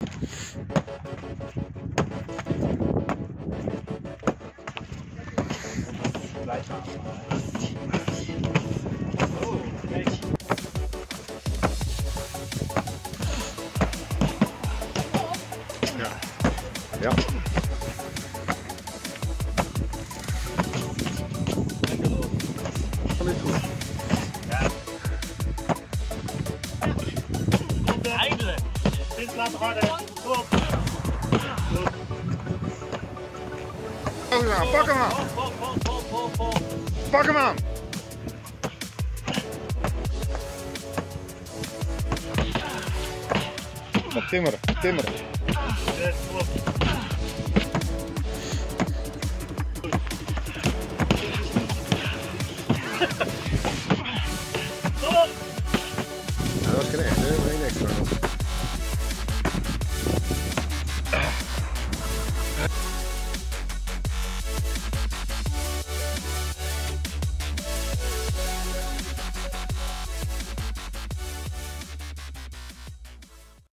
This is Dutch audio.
Blijf maar. Oh, kijk. Ja. Ja. Dat is goed. Ja. Eindelijk. Dit laat harder. Kom op. Pak hem aan. Pak hem aan. Wat timmeren, timmeren. Ja, klopt. Kom! Dat was geen echt, hè? Maar één extra nog.